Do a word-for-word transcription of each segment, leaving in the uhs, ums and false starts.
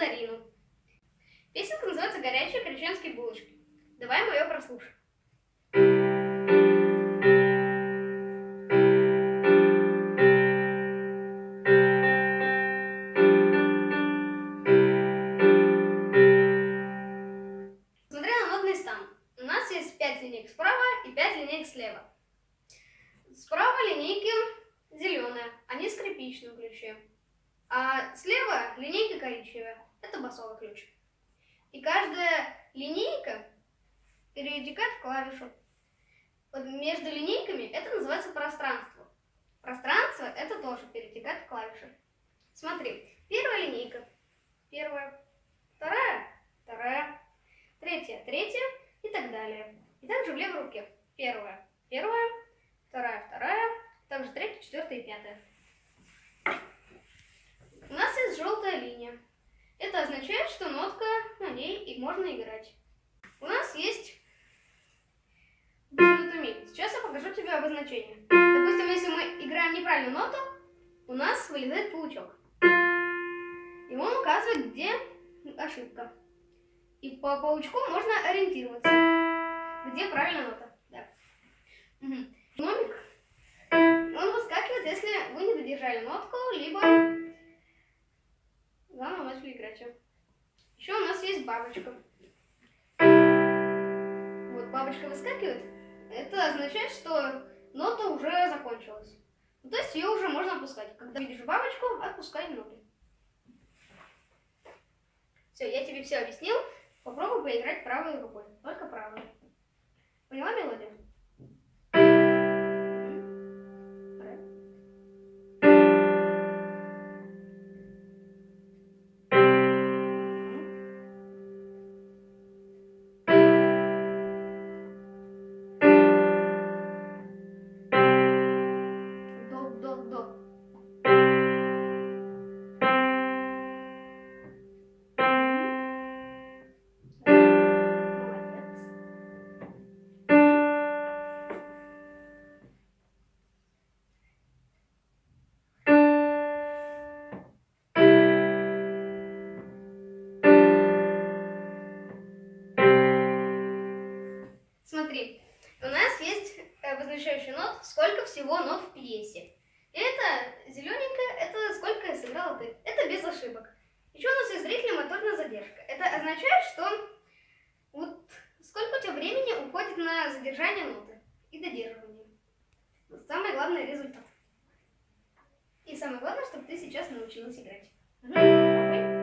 Зарину. Песенка называется «Горячие крещенские булочки». Давай мы ее прослушаем. Смотри на нотный стан. У нас есть пять линеек справа и пять линеек слева. Справа линейки зеленые, они в скрипичном ключе. А слева линейка коричневая, это басовый ключ. И каждая линейка перетекает в клавишу. Вот между линейками это называется пространство. Пространство это тоже перетекает в клавиши. Смотри, первая линейка, первая, вторая, вторая, третья, третья и так далее. И также в левой руке первая, первая, вторая, вторая, также третья, четвертая и пятая. У нас есть желтая линия. Это означает, что нотка на ней и можно играть. У нас есть десятиминутомер. Сейчас я покажу тебе обозначение. Допустим, если мы играем неправильную ноту, у нас вылезает паучок. И он указывает, где ошибка. И по паучку можно ориентироваться, где правильная нота. Да. Угу. Номик, он выскакивает, если вы не додержали нотку, либо заново начали играть. Еще у нас есть бабочка. Вот бабочка выскакивает. Это означает, что нота уже закончилась. Ну, то есть ее уже можно отпускать. Когда видишь бабочку, отпускай ноты. Все, я тебе все объяснил. Попробуй поиграть правой рукой. Только правой. Поняла мелодию? Смотри, у нас есть обозначающий нот, сколько всего нот в пьесе. Это зелененькое, это сколько сыграла ты. Это без ошибок. Еще у нас есть зрительно-моторная задержка. Это означает, что вот сколько у тебя времени уходит на задержание ноты и додерживание. Вот самое главное результат. И самое главное, чтобы ты сейчас научилась играть. Угу.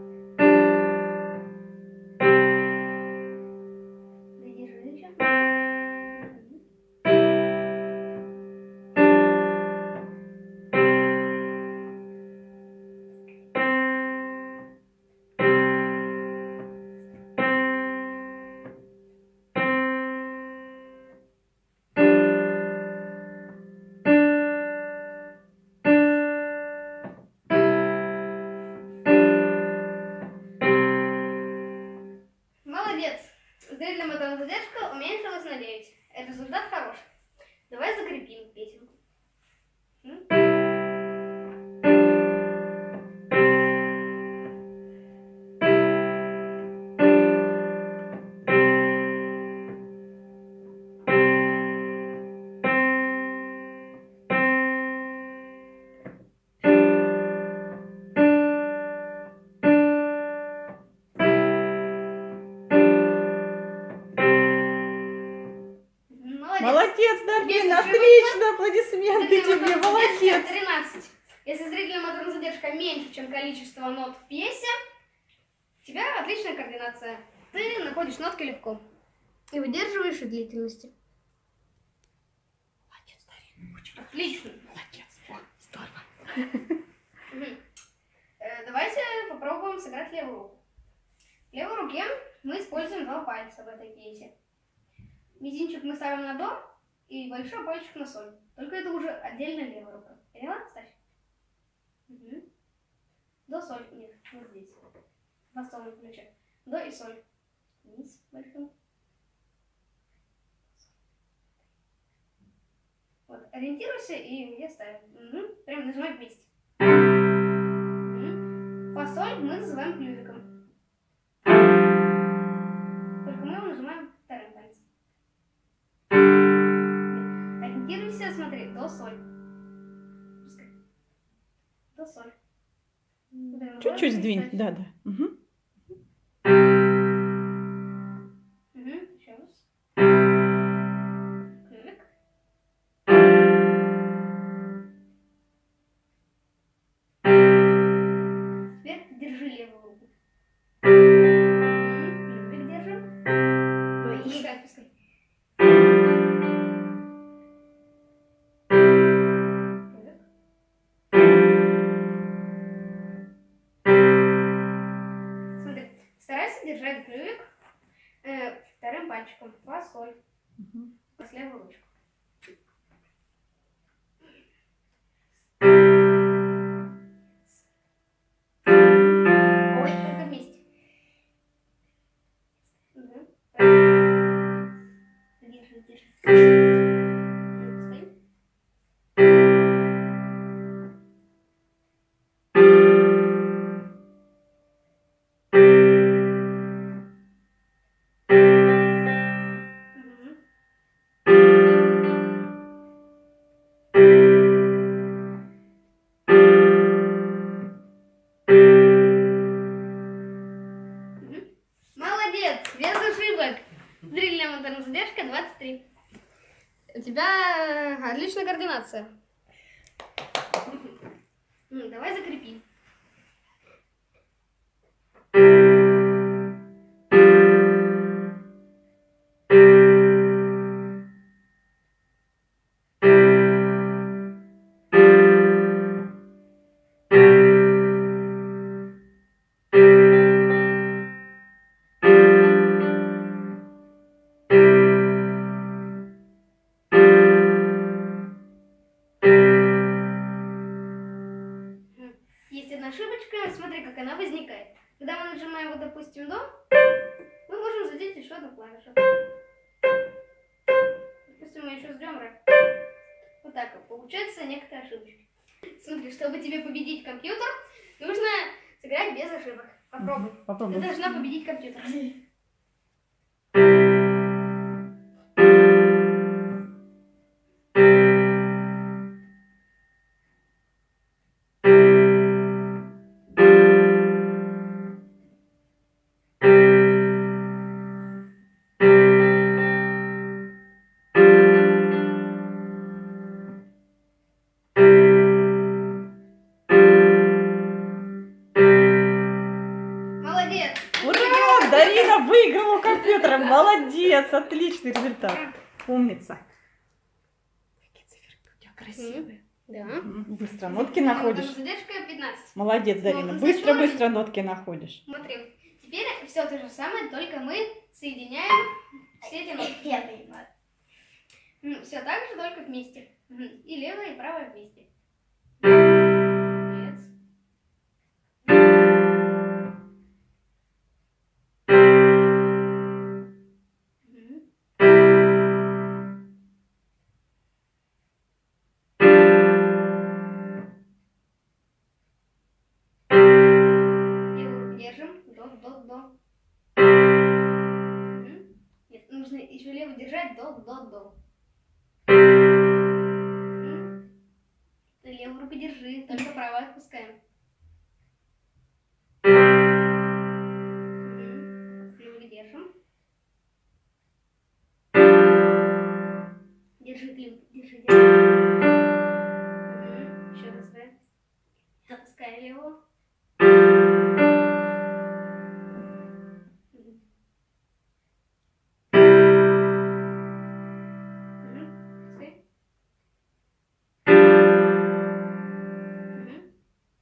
Молодец! Зрительно-моторная задержка уменьшилась на девять. Результат хороший. Давай закрепим песенку. Молодец, Дарвин, отлично, аплодисменты тебе, молодец. тринадцать. Если зрительно-моторная задержка меньше, чем количество нот в пьесе, у тебя отличная координация. Ты находишь нотки легко и выдерживаешь их длительности. Молодец, Дарвин, очень отлично. Молодец, вот, здорово. Давайте попробуем сыграть левую руку. В левой руке мы используем два пальца в этой пьесе. Мизинчик мы ставим на до и большой пальчик на соль. Только это уже отдельно левая рука. Поняла? Ставь. Угу. До, соль. Нет, вот здесь. В басовом ключе. До и соль. Вниз большим. Вот, ориентируйся и где ставим. Угу. Прям нажимай вместе. Угу. Фасоль мы называем клювиком. Только мы его нажимаем вторым пальцем. Ориентируйся, смотри, до соль. Пускай. До соль. Чуть-чуть сдвинь, да, да. Угу. Угу. Еще раз. Клювик. Теперь держи левую руку. Клювик держим. И как пускай. Старайся держать клювик э, вторым пальчиком. Фасоль. Угу. С левую ручку. Ой, только вместе. Угу. Держи, держи. Пускай. Молодец! Без ошибок. Зрительная моторная задержка двадцать три. У тебя отличная координация. Давай закрепи. Есть одна ошибочка, смотри, как она возникает. Когда мы нажимаем, вот, допустим, до, мы можем задеть еще одну клавишу. Допустим, мы еще ждем ре. Вот так вот. Получается некоторые ошибочки. Смотри, чтобы тебе победить компьютер, нужно сыграть без ошибок. Попробуй. Попробуй. Ты должна победить компьютер. Молодец! Ура! Дарина выиграла компьютером. Молодец! Отличный результат. Умница. Какие циферки у тебя красивые. Да. Мгм. Быстро нотки находишь. Задержка пятнадцать. Молодец, Дарина. Ну, Быстро-быстро нотки находишь. Смотри, теперь все то же самое, только мы соединяем все эти нотки. Я понимаю. Все так же, только вместе. Мгм. И левое, и правое вместе. Молодец. Мгм. Левую руку держим. До, до, до. Мгм. Нет, нужно еще левую держать. До, до, до. Мгм. Ты левую руку держи, только правую отпускаем. Мгм. Левую держим. Держи клюв, держи, держи. Мгм. Еще раз, да. Отпускай левую. Мгм. Мгм. Отпускай. Мгм.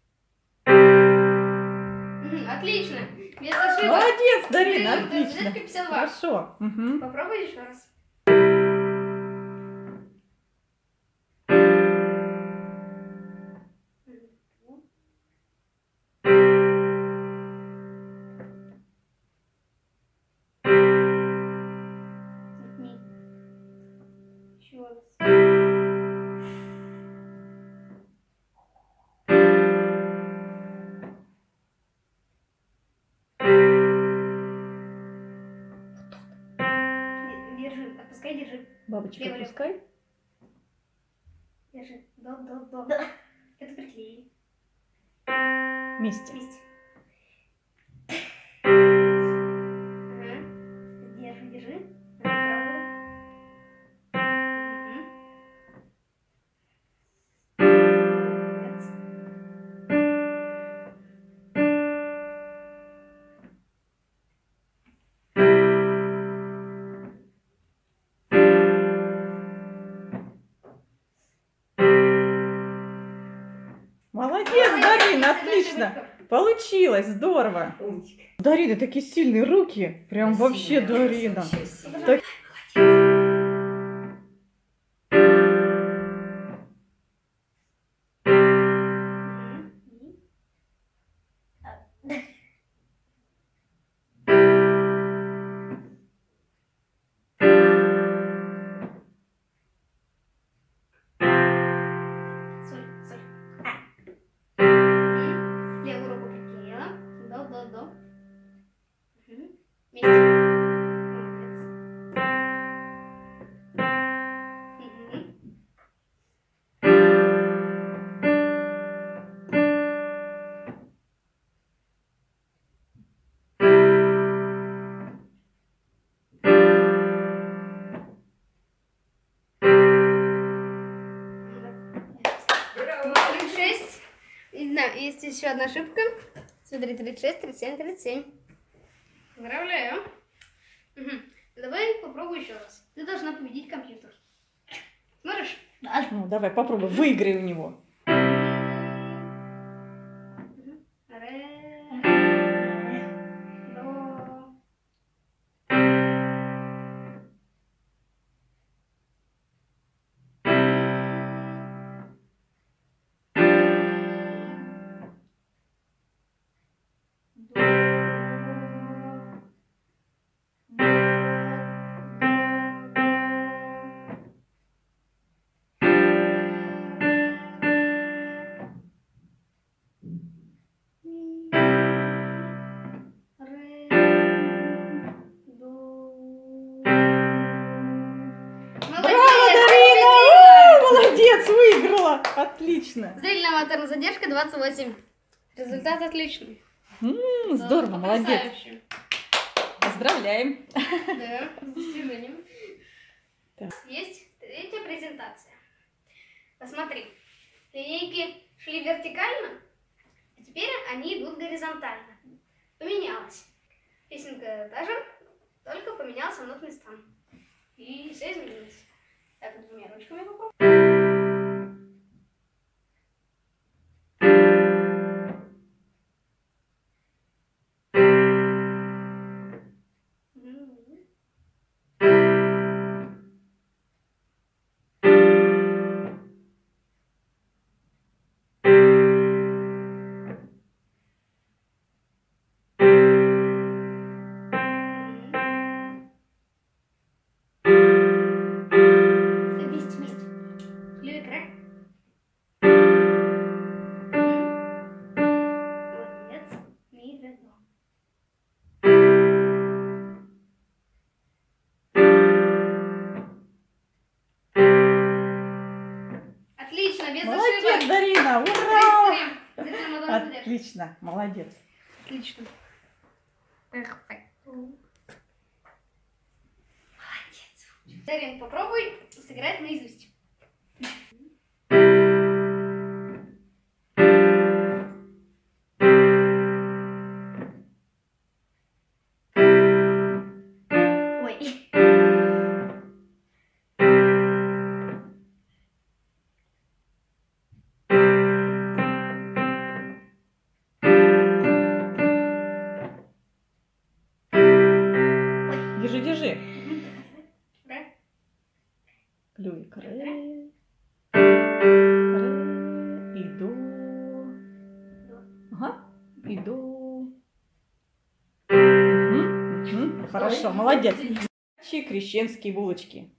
Мгм. Отлично. Без ошибок. Молодец, Дарина. Зрительная Отлично. задержка пятьдесят два. Хорошо. Мгм. Попробуй еще раз. Заткни. Еще раз. Бабочка, Лево, лево. пускай. Держи. До, до, до. Это приклеили. Вместе. Вместе. Ага. Держи, держи. Ага, правую. Мгм. Молодец. Молодец, Молодец, Дарина, это наша отлично. рыбка. Получилось, здорово. Умничка. Дарина, такие сильные руки. Прям вообще, Спасибо. Дарина. Вообще сильно. Так. Мгм. Соль, соль. Мгм. Левую руку приклеила. До, до, до. Мгм. Вместе. Молодец. Мгм. Браво. тридцать шесть. И, да, есть еще одна ошибка. Смотри, тридцать шесть, тридцать семь, тридцать семь. Поздравляю. Мгм. Давай попробуй еще раз. Ты должна победить компьютер. Сможешь? Да. Ну, давай попробуй, выиграй у него. Ре. До. Браво, Дарина! У, молодец, выиграла. Отлично. Зрительная моторная задержка двадцать восемь. Результат отличный. М, здорово, Да, молодец. потрясающе. Поздравляем. Да, с достижением. Так. Есть третья презентация. Посмотри, линейки шли вертикально, а теперь они идут горизонтально. Поменялось. Песенка та же, только поменялся нот местами. И все изменилось. Так, двумя ручками попробуем. Вместе, вместе. Левый край. Молодец. Ми, ре, до. Отлично, без Молодец, ошибок. Дарина, ура! Зрительная моторная задержка. Отлично, молодец. Отлично. Перфекто. Молодец. Дарин, попробуй сыграть наизусть. Ой. Держи, держи. Ре. Клювик. Ре. Ре. И до. Ага. И до. Мгм, мгм. Хорошо, молодец. Крещенские булочки.